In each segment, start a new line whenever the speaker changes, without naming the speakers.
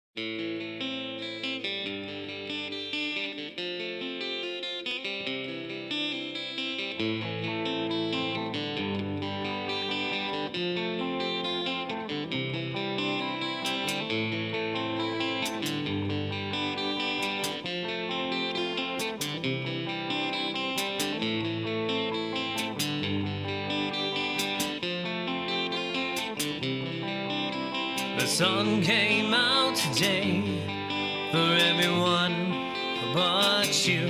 The sun came out today for everyone but you.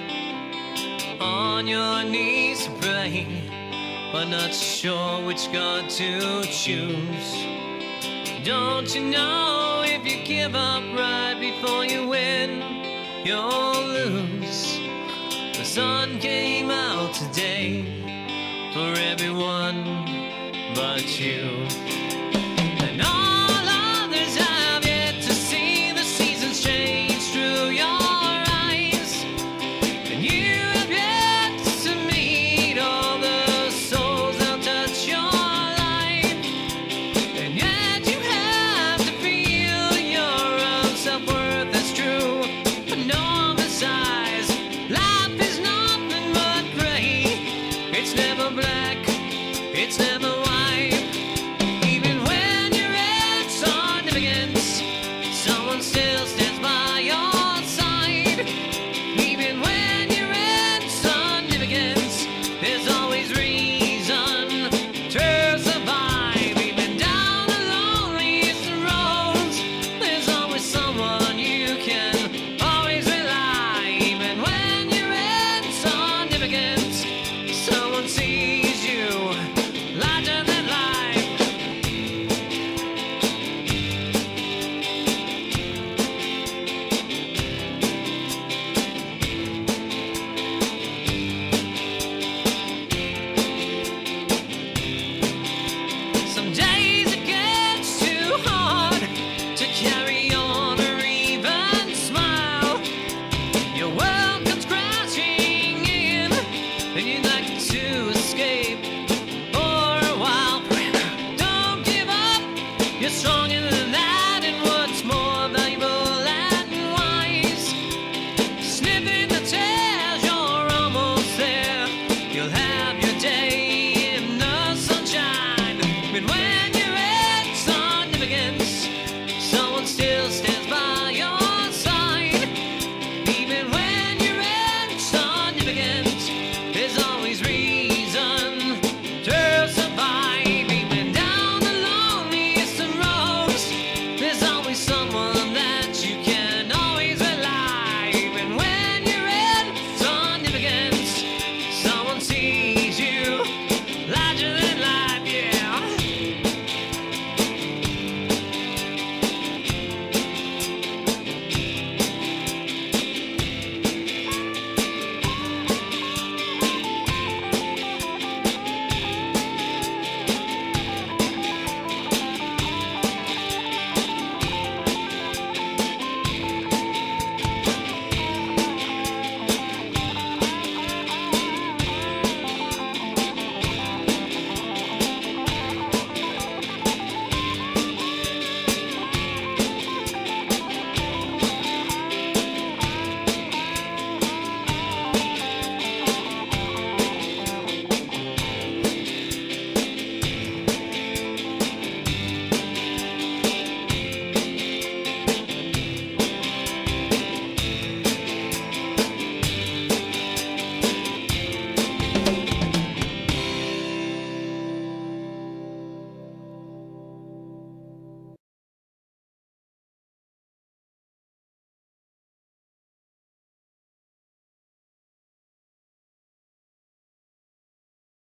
On your knees to pray, but not sure which God to choose. Don't you know if you give up right before you win, you'll lose? The sun came out today for everyone but you. And all others have yet to see the seasons change through your eyes. And you have yet to meet all the souls that'll touch your life. And yet you have to feel your own self-worth, that's true. Enormous eyes, life is nothing but gray. It's never black, it's never white. Someone still stands.